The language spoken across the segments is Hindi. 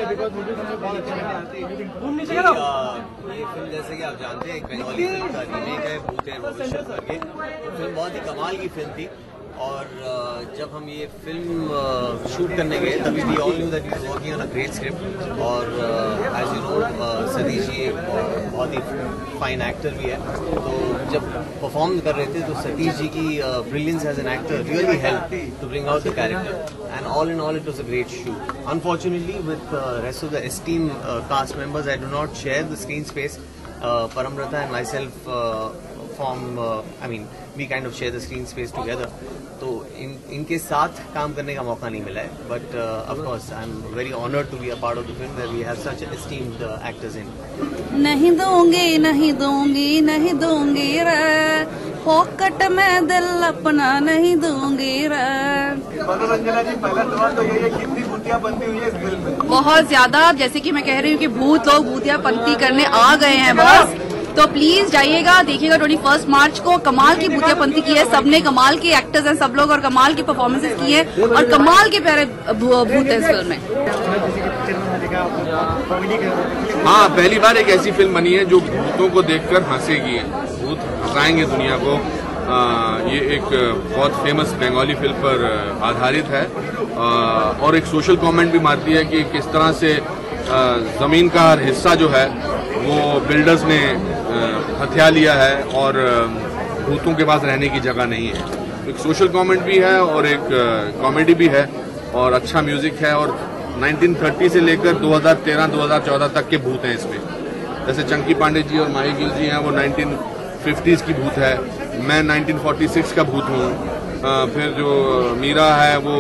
फिल्म जैसे कि आप जानते हैं एक बंगाली फिल्म का रीमेक है भूतेर भविष्य करके। फिल्म बहुत ही कमाल की फिल्म थी और जब हम ये फिल्म शूट करने गए तभी we all knew that he was working on a great script और as you know Satish ji एक बहुत ही फाइन एक्टर भी है। तो जब परफॉर्म कर रहे थे तो सतीश जी की brilliance as an actor really help to bring out the character and all in all it was a great shoot. Unfortunately with rest of the esteem cast members I do not share the screen space. Paramrata and myself we kind of share the screen space together. तो इनके साथ काम करने का मौका नहीं मिला है, but of course I'm very honored to be a part of the film where we have such esteemed actors in. नहीं दूंगी नहीं दूंगी नहीं दूंगी रे, पॉकेट में दिल अपना नहीं दूंगी रे। मनोरंजना जी, पहला सवाल तो यही है, कितनी भूतियापंती हुई है इस फिल्म में? बहुत ज्यादा, जैसे कि मैं कह रही हूँ कि भूत लोग भूतियापंती करने आ गए हैं बस। तो प्लीज जाइएगा, देखिएगा 21 मार्च को। कमाल की भूतियापंती की है सबने, कमाल के एक्टर्स हैं सब लोग और कमाल की परफॉर्मेंसेस की है और कमाल के प्यारे भूत है इस फिल्म में। हाँ, पहली बार एक ऐसी फिल्म बनी है जो भूतों को देखकर हंसेगी। भूत हंसाएंगे दुनिया को। ये एक बहुत फेमस बंगाली फिल्म पर आधारित है और एक सोशल कमेंट भी मारती है कि किस तरह से जमीन का हर हिस्सा जो है वो बिल्डर्स ने हथिया लिया है और भूतों के पास रहने की जगह नहीं है। एक सोशल कमेंट भी है और एक कॉमेडी भी है और अच्छा म्यूजिक है और 1930 से लेकर 2013-2014 तक के भूत हैं इसमें। जैसे चंकी पांडे जी और माही गिल जी हैं, वो 1950s की भूत है। मैं 1946 का भूत हूँ। फिर जो मीरा है वो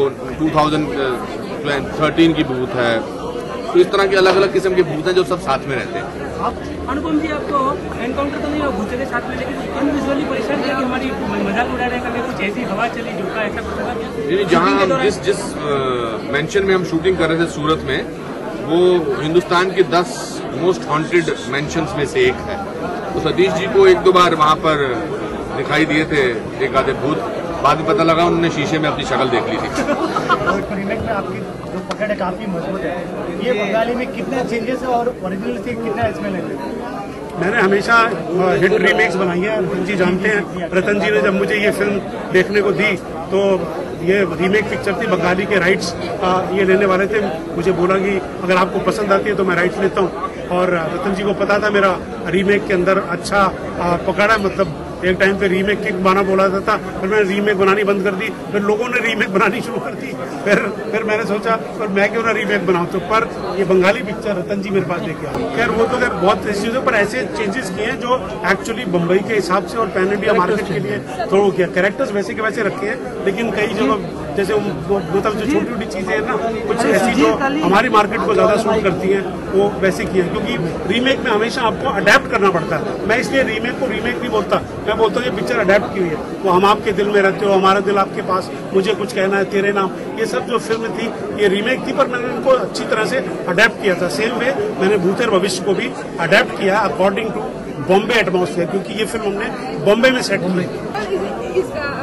2013 की भूत है। तो इस तरह के अलग अलग किस्म के भूत हैं जो सब साथ में रहते हैं। अनुपम जी, आपको एनकाउंटर तो नहीं हुआ भूतों के साथ में, लेकिन विजुअली परेशान है कि हमारी मजाक उड़ा रहे हैं, कुछ ऐसी हवा चली झोंका ऐसा कुछ हुआ? जहाँ जिस मेंशन में हम शूटिंग कर रहे थे सूरत में, वो हिंदुस्तान के 10 मोस्ट हॉन्टेड मेंशंस में से एक है। तो सतीश जी को एक दो बार वहाँ पर दिखाई दिए थे एक आधे भूत। बाद में पता लगा उन्होंने शीशे में अपनी शक्ल देख ली थी। रीमेक में आपकी जो पकड़ है काफी मजबूत है। ये बंगाली में कितने चेंजेस है और ओरिजिनल से कितना इसमें लगे? मैंने हमेशा हिट रीमेक्स बनाई है। रतन जी जानते हैं, रतन जी ने जब मुझे ये फिल्म देखने को दी तो ये रीमेक पिक्चर थी, बंगाली के राइट्स ये लेने वाले थे। मुझे बोला कि अगर आपको पसंद आती है तो मैं राइट्स लेता हूँ और रतन जी को पता था मेरा रीमेक के अंदर अच्छा पकड़ है। मतलब एक टाइम पे रीमेक की बनाना बोला था, फिर मैंने रीमेक बनानी बंद कर दी, फिर लोगों ने रीमेक बनानी शुरू कर दी। फिर मैंने सोचा पर मैं क्यों ना रीमेक बनाऊं। तो पर ये बंगाली पिक्चर रतन जी मेरे पास लेके आए। खैर वो तो बहुत ऐसी चीजों पर ऐसे चेंजेस किए हैं जो एक्चुअली बम्बई के हिसाब से और पैन इंडिया मार्केट के लिए थोड़ा किया। कैरेक्टर्स वैसे के वैसे रखे हैं, लेकिन कई जगह जैसे मतलब जो छोटी छोटी चीजें हैं ना, कुछ ऐसी जो हमारी मार्केट को ज्यादा सूट करती हैं वो वैसे किए हैं। क्योंकि रीमेक में हमेशा आपको अडेप्ट करना पड़ता है। मैं इसलिए रीमेक को रीमेक नहीं बोलता, मैं बोलता हूँ ये पिक्चर अडेप्ट की हुई है। वो हम आपके दिल में रहते हो, हमारा दिल आपके पास, मुझे कुछ कहना है, तेरे नाम, ये सब जो फिल्म थी ये रीमेक थी, पर मैंने उनको अच्छी तरह से अडेप्ट किया था। सेम वे मैंने भूतेर भविष्य को भी अडेप्ट किया अकॉर्डिंग टू बॉम्बे एटमॉस्फेयर, क्योंकि ये फिल्म हमने बॉम्बे में सेट की।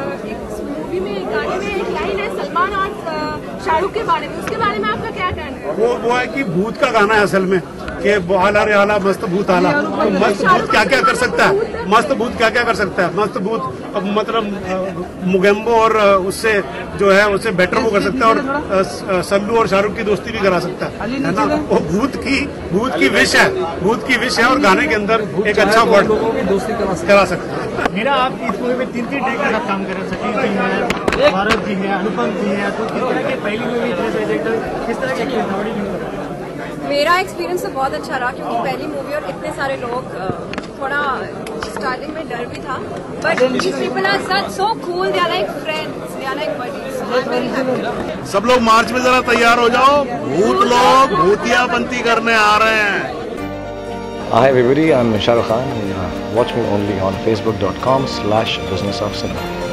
सलमान और शाहरुख के बारे में, उसके बारे में आपका क्या कहना है? वो है कि भूत का गाना है असल में, कि आला रे आला मस्त भूत आला। तो मस्त भूत क्या क्या कर सकता है, मस्त भूत क्या क्या कर सकता है। मस्त भूत मतलब मुगेम्बो और उससे जो है उससे बेटर वो कर सकता है और सल्लू और शाहरुख की दोस्ती भी करा सकता है ना। वो भूत की विश है, भूत की विश है और गाने के अंदर एक अच्छा वर्ड करा सकता है। मेरा आप इस मूवी में 3 डायरेक्टर के साथ काम कर रहे हैं, सतीश जी हैं, भारत जी हैं, अनुपम जी हैं। तो किस तरह की पहली मूवी किस तरह की? मेरा एक्सपीरियंस तो बहुत अच्छा रहा क्योंकि पहली मूवी और इतने सारे लोग, थोड़ा स्टार्टिंग में डर भी था, but people are such so cool, they are like friends, they are like buddies, I am very happy. सब लोग मार्च में जरा तैयार हो जाओ, भूत लोग भूतियापंती करने आ रहे हैं। Hi everybody, I'm Shah Rukh Khan. Watch me only on facebook.com/businessofcinema.